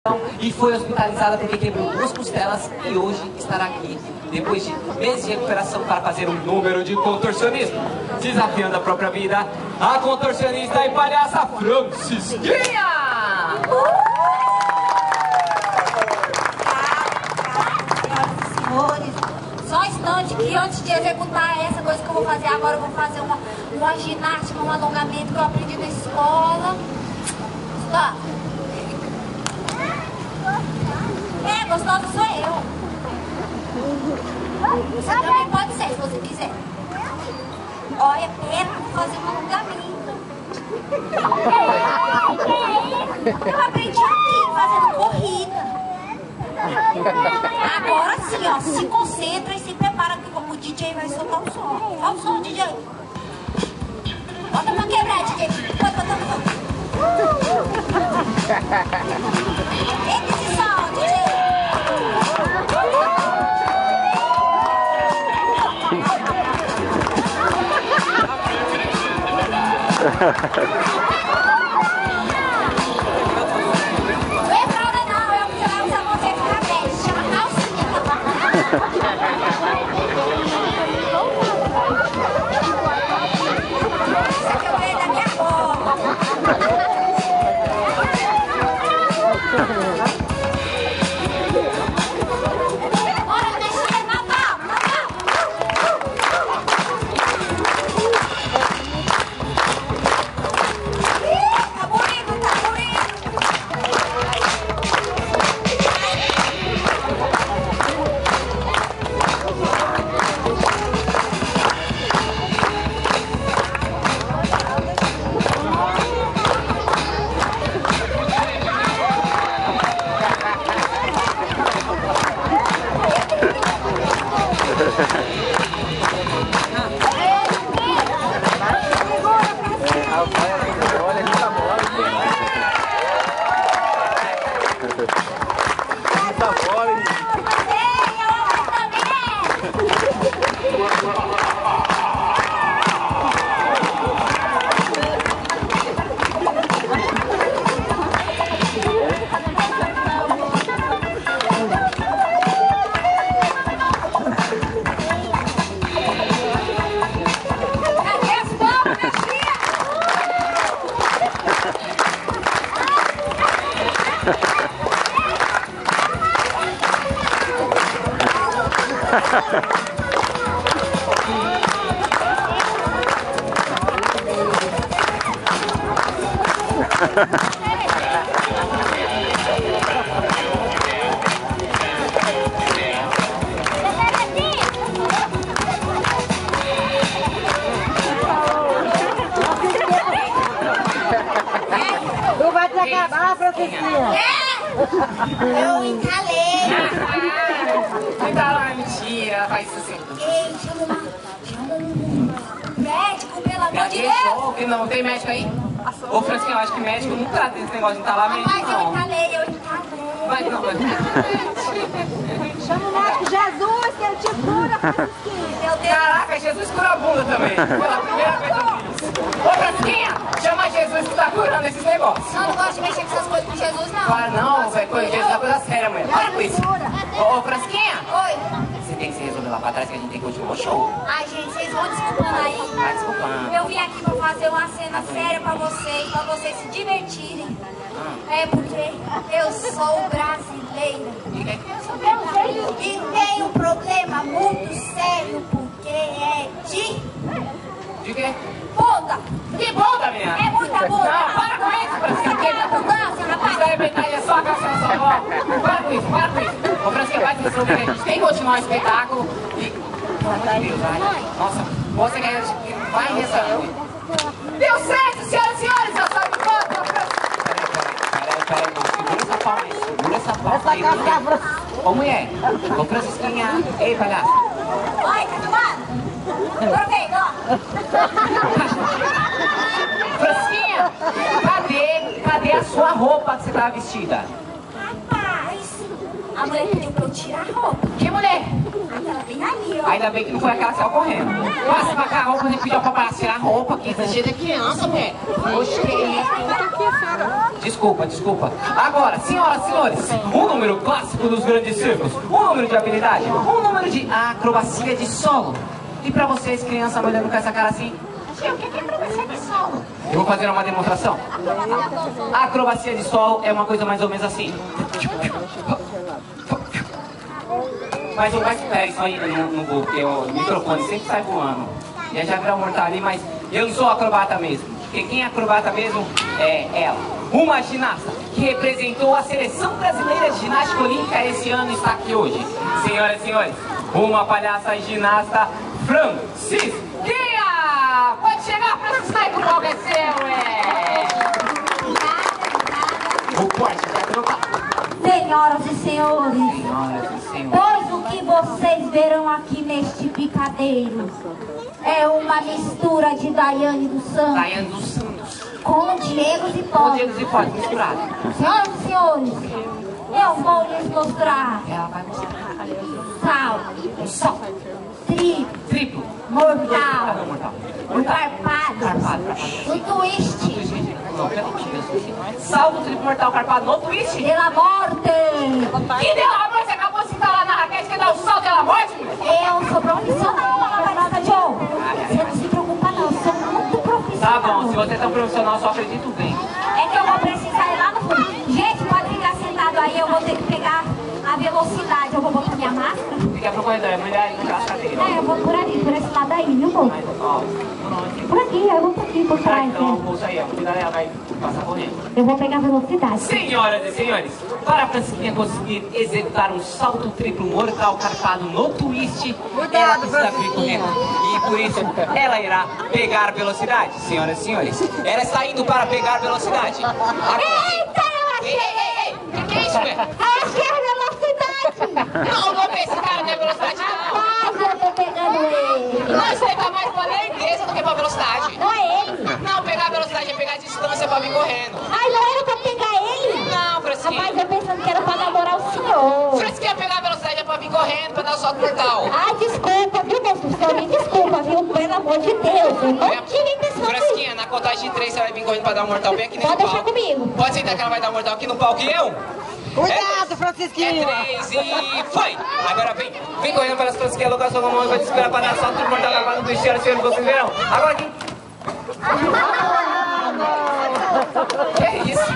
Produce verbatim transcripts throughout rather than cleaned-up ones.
E foi hospitalizada porque quebrou duas costelas e hoje estará aqui, depois de meses de recuperação, para fazer um número de contorcionismo. Desafiando a própria vida, a contorcionista e palhaça Francisquinha! Senhores, só um instante que antes de executar essa coisa que eu vou fazer agora, eu vou fazer uma, uma ginástica, um alongamento que eu aprendi na escola. Está. É, gostosa sou eu. Você também pode ser, se você quiser. Olha, pera, vou fazer um alongamento. Eu aprendi aqui, fazendo corrida. Agora sim, ó, se concentra e se prepara que o D J vai soltar o som. Olha o som, D J. Bota pra quebrar, D J. Pode botar o som. Eita esse som, D J. Não é fralda não, é o que vai usar você ficar bem. Se chama calcinha. Isso aqui eu ganhei da minha avó. Tu vai te acabar, Francisquinha. Eu entalei. Então, é mentira, ela faz isso assim. Ei, chama uma, chama um médico, pelo amor de Gaguejou, Deus. que não tem médico aí? Ô, Francisquinha, eu acho que médico não trata desse negócio de entalamento, Rapaz, eu não. entalei, eu entalei. Vai, não, vai. Chama o médico Jesus, que ele te cura, Francisquinha. Meu Deus. Caraca, Jesus cura a bunda também. Foi a primeira vez que eu vi isso. Ô, Francisquinha, chama Jesus que tá curando esses negócios. Não, não gosto de mexer com essas coisas com Jesus, não. Claro, não, velho, coisa, Jesus é coisa séria, mulher. Para com isso. Ô, ô, Francisquinha, Oi. você tem que se resolver lá pra trás que a gente tem que continuar o show. Ai, gente, vocês vão desculpando aí. Vai desculpando. Eu vim aqui pra fazer uma cena séria pra vocês, pra vocês se divertirem. É porque eu sou brasileira. E que- E tem um problema muito sério, porque é de De quê? bunda. Que bunda, minha? É muita bunda. Não, para com isso, Você Francisquinha. quer abundância, rapaz? Isso aí, metade é só a calça na sua avó. Para com isso, para com isso. Ô, Francisquinha, vai se resolver. A gente tem que continuar o espetáculo e... Pelo amor de Deus, vai. Nossa, você quer... Vai nessa... Deu certo, senhoras e senhores, eu sou de volta, Francisquinha. Peraí, peraí, peraí, segura essa palma aí, segura essa palma aí. mulher. Ô, mulher, ô, Francisquinha. Ei, palhaço. Oi, tá filmando? Aproveita, ó. Francisquinha, cadê, cadê a sua roupa que você tava vestida? Rapaz, A mulher pediu pra eu tirar a roupa. Que mulher? Ela vem ali, ó. Ainda bem que não foi aquela que saiu correndo. Passa pra cá a roupa, a gente pediu pra tirar a roupa aqui. Tá cheio de criança, mulher. Oxe, que isso? Desculpa, desculpa. Agora, senhoras e senhores, um número clássico dos grandes circos. Um número de habilidade. Um número de acrobacia de solo. E pra vocês, criança, olhando com essa cara assim, o que é acrobacia de solo? Eu vou fazer uma demonstração. A acrobacia de solo é uma coisa mais ou menos assim. Mas eu mais pego isso aí no, no gol, porque o microfone sempre sai voando. E a Jagra Mortal ali, mas eu não sou acrobata mesmo. Porque quem é acrobata mesmo é ela. Uma ginasta que representou a seleção brasileira de ginástica olímpica esse ano está aqui hoje. Senhoras e senhores, uma palhaça e ginasta Francisquinha! Pode chegar, Francisquinha, que o palco é seu, é! O corte vai trocar. Senhoras e senhores, Senhoras e senhores, pois o que vocês verão aqui neste picadeiro é uma mistura de Daiane dos Santos Daiane dos Santos. com Diego Com Zipó. Diego Zipó misturado. Senhoras e senhores, eu vou lhes mostrar Ela vai mostrar sal, um salto triplo, triplo. mortal, Mortal. o carpado, Carpado. o twist, Salto triplo mortal carpado no twist. de la morte. Que deu a morte? Você acabou de citar lá na raquete que dá o salto dela morte? Eu sou profissional, Malabarista Joe. Você não se preocupa não, eu sou muito profissional. Tá bom, se você é tão profissional, eu só acredito bem. É que eu vou precisar ir lá no fundo. Gente, pode ficar sentado aí, eu vou ter que pegar a velocidade. Eu vou botar minha máscara. Fica pro corredor, é melhor ir naquela cadeira. É, eu vou por ali, por esse lado aí, viu, moço? Mas, ó, não, Por aqui, eu vou por aqui, por ah, trás. então, né? o bolso aí, ó. Cuidado, ela vai passar correndo. Eu vou pegar a velocidade. Senhoras e senhores, para a Francisquinha conseguir executar um salto triplo mortal carpado no twist, ela precisa vir correndo. E por isso, ela irá pegar velocidade. Senhoras e senhores, ela está indo para pegar velocidade. Agora, Eita, eu ei, achei! ei, ei, o que, que é isso, velho? Achei a velocidade! Não, não vê esse cara não é velocidade, não. Quase eu tô pegando ele. Não, isso aí tá mais pra lerdeza do que pra velocidade. Não é ele? Não, pegar velocidade é pegar distância pra vir correndo. Ai, não era pra pegar ele? Não, Francisquinha. Rapaz, eu pensando que era pra namorar o senhor. Francisquinha, pegar velocidade é pra vir correndo, pra dar o salto mortal. Ai, desculpa, viu, moço? O senhor me desculpa, viu? Pelo amor de Deus. Eu não tive intenção de... Francisquinha, na contagem de três você vai vir correndo pra dar um mortal bem aqui nesse Pode palco. deixar comigo. Pode sentar que ela vai dar um mortal aqui no palco e eu? Cuidado, É Francisquinho! três e foi! Agora vem, vem correndo para as Francisquinhas, a locação na mão e vai te esperar para dar salto mortal acabado do estilo, senhores, vocês verão. Agora aqui. Que é isso?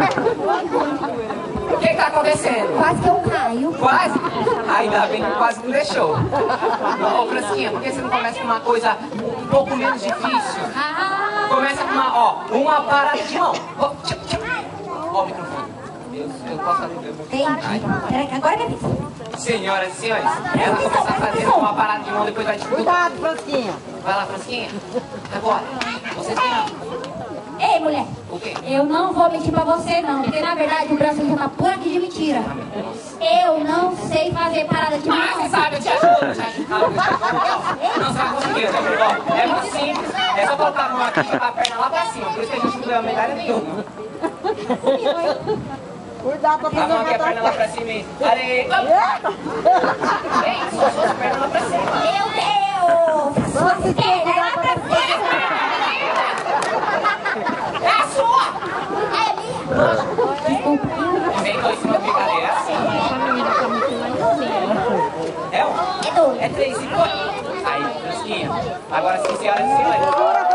O que está acontecendo? Quase que eu caio. Quase? Ainda bem que quase não deixou. Ô, Francisquinha, por que você não começa com uma coisa um pouco menos difícil? Ah, Começa com uma, ó, uma parada de mão. Ó, tchau, tchau. Ó o microfone. Eu, eu posso fazer. entendi. Peraí, que agora que eu fiz. Senhoras e senhores, ela começa a fazer uma parada de mão, depois vai dificultar. Cuidado, Francisquinho! Vai lá, Francisquinha. Agora, vocês têm Ei, mulher. o quê? Eu não vou mentir pra você, não. Porque, na verdade, o Brasil já tá por aqui de mentira. Eu não sei fazer parada de Mas você mão. sabe, eu te ajudo, eu te ajudo. Não, você vai conseguir, eu te ajudo. Ó, é muito simples, é só colocar a mão aqui e jogar a perna lá pra cima. Por isso que a gente não ganhou medalha nenhuma. Cuidado pra A mão aqui, a perna lá pra cima e... Areia! É isso, só suas pernas lá pra cima. Meu Deus! Sua esquerda é lá pra cima. É a sua! É minha. Vem com isso, uma brincadeira, é assim. É um? É dois. É três e foi. Aí, Francisquinha. Agora sim, senhoras e senhores.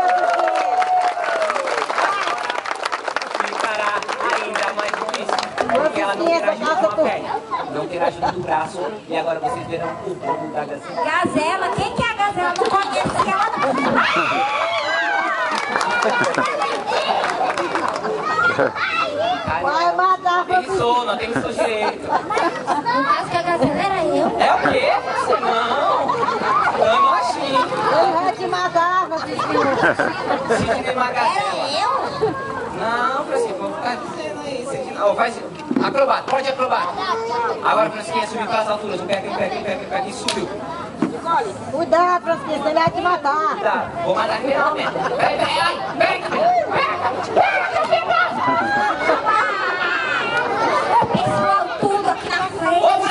Ficará ainda mais difícil. Porque ela não terá ajuda de uma perna. Não terá ajuda do braço. E agora vocês verão o bolo da gazela. Gazela? Quem que é a Gazela? Não conheço aquela Vai matar, Tem sono, não tem sono direito. não. Acho que a Gazela era eu. É o quê? Você não. Não, assim. Ele vai te matar, Francisquinho! Se tem uma gazela. Era eu? Não, Francisco, vou ficar dizendo aí. Você não. Oh, faz acrobata, pode acrobata. Agora, Francisquinha, subiu para as alturas. Um pé aqui, um pé aqui, um pé aqui, um pé aqui, subiu. Cuidado, Francisquinho, ele vai te matar! Tá, vou matar ele realmente. Peraí, peraí, peraí, peraí. O pessoal tudo aqui na frente. Ô,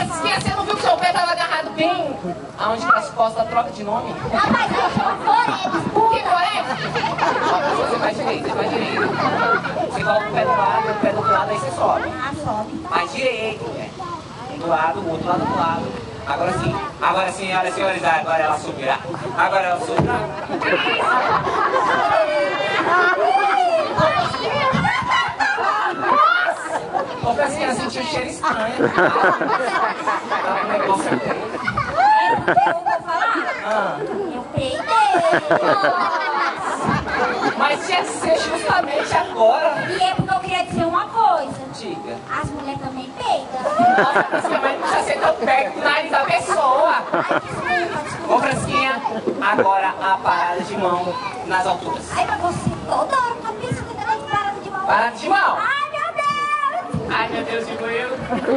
bem aonde que as costas troca de nome. Ah, mas eu chamo Forex, Que pura. correto? Ó, você faz direito, você faz direito. Você coloca o pé do lado, o pé do outro lado, aí você sobe. Ah, sobe. Faz direito, né? Um do lado, o outro lado do lado. Agora sim, agora sim, olha senhores, agora ela subirá. Agora ela subirá. Ô, Francisquinha, sentiu um cheiro estranho. Tá com negócio aqui. Eu vou falar? Ah. Eu peidei. Mas tinha que ser justamente agora. E é porque eu queria dizer uma coisa. Diga. As mulheres também peidam. Nossa, Francisquinha, mas não precisa ser tão perto do nariz da pessoa. Ai, desculpa, desculpa. Ô, Francisquinha, agora a parada de mão nas alturas. Ai, mas você toda hora tá pensando que ela é parada de mão. Parada de mão. Ai, meu Deus. Ai, meu Deus, digo eu.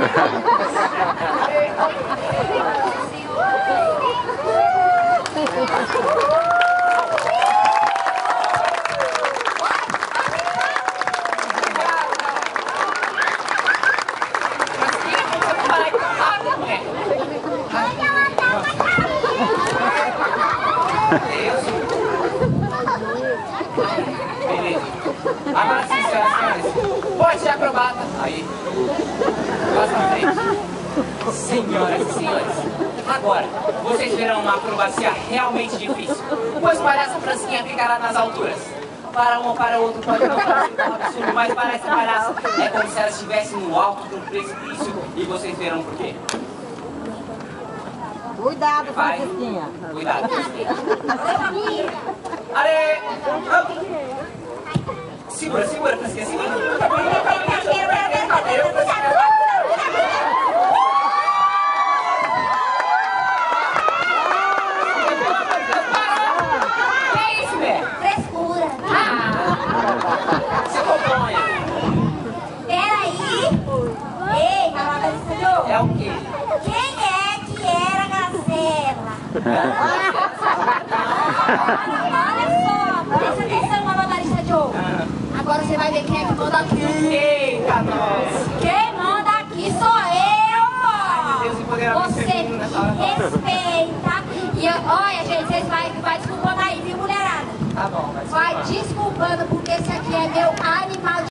Beleza. Agora sim, senhoras e senhores. Pode ser acrobata. Aí. Passa na frente. Senhoras e senhores. Agora, vocês verão uma acrobacia realmente difícil. Pois o palhaço Francisquinha ficará nas alturas. Para um ou para outro pode não parecer um absurdo, mas para essa palhaça é como se ela estivesse no alto de um precipício. E vocês verão por quê. Cuidado, Vai. Francisquinha. Cuidado. Leva aqui. Ale! Segura, segura, Francisquinha, segura. Que é isso, Bé? Frescura. Você componha. Peraí. Ei, Margarida Joe. É o quê? Quem é que era Gazela? Olha só, presta atenção, Margarida Joe. Agora você vai ver quem é que manda aqui. Eita, nossa. Quem manda aqui sou eu, Ai, meu Deus, empoderamento Você feminino nessa hora. respeita. E eu- olha, gente, vocês vai, vai desculpando aí, viu, mulherada? Tá bom, vai Vai desculpar. desculpando, porque esse aqui é meu animal de